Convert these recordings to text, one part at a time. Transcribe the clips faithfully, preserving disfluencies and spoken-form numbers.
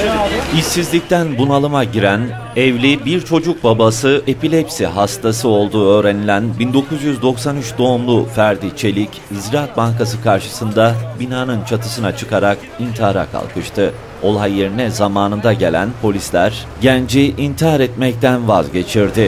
İşsizlikten bunalıma giren, evli bir çocuk babası epilepsi hastası olduğu öğrenilen bin dokuz yüz doksan üç doğumlu Ferdi Çelik, Ziraat Bankası karşısında binanın çatısına çıkarak intihara kalkıştı. Olay yerine zamanında gelen polisler genci intihar etmekten vazgeçirdi.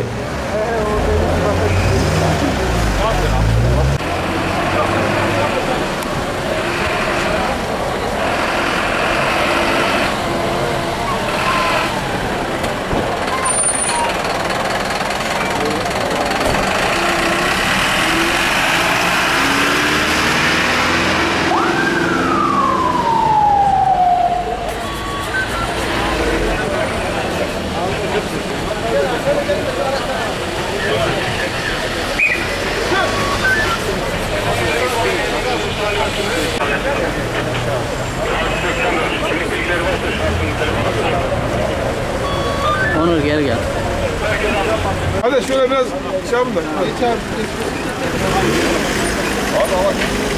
Onur gel gel. Hadi şöyle biraz şey yapın da. Hiç abi. Abi Allah.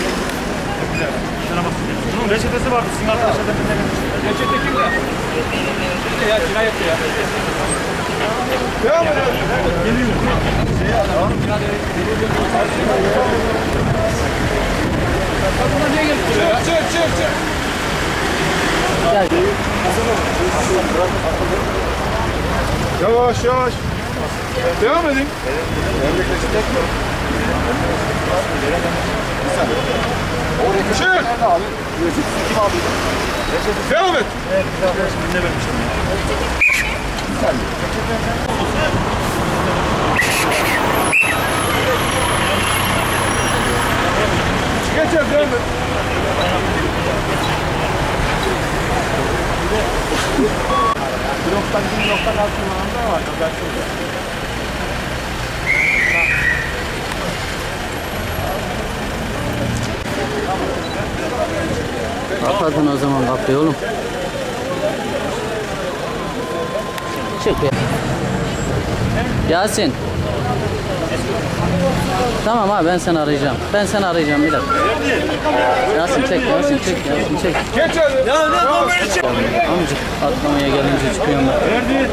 Bunun reçetesi vardı sizin arkadaşlardan birine. Reçete kimde? Ya cinayet ya. Devam edelim. Geliyor. Çık çık çık çık. Gel. Yavaş yavaş. Devam edin. Çık. Devam et. Evet, bir arkadaşım birine vermiştim. Geçer devam et. Bloktan bir bloktan altında var. Kapatın o zaman kapıyı oğlum. Çık be. Yasin. Tamam abi ben seni arayacağım. Ben seni arayacağım bir dakika. Yasin çek, Yasin çek, Yasin çek. Geç hadi. Ya ne yapayım? Amcık atlamaya gelince çıkıyorum ben. Verdi.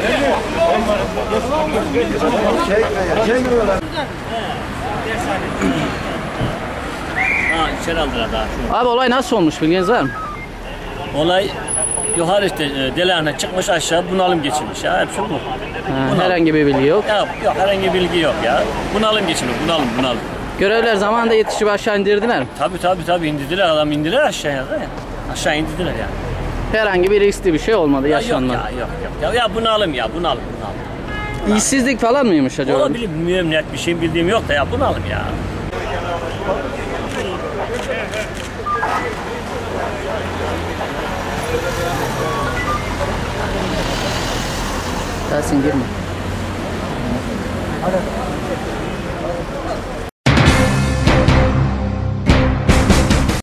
Ha, içeri aldılar daha. Abi olay nasıl olmuş bilginiz var mı? Olay yukarı işte e, Delahane çıkmış aşağı bunalım geçirmiş ya hepsi bu. Ha, herhangi bir bilgi yok. Ya yok herhangi bir bilgi yok ya. Bunalım geçirmiş bunalım bunalım. Görevler zamanında yetişip aşağı indirdiler mi? Tabii tabii tabii indirdiler adam indiler aşağıya da ya. Aşağı indirdiler yani. Herhangi bir riskli bir şey olmadı, Ya yaşanmadı. yok ya yok yok. Ya, ya bunalım ya bunalım bunalım. İşsizlik falan mıymış acaba? Olabilir bilmiyorum net bir şey bildiğim yok da ya bunalım ya. Yasin girme.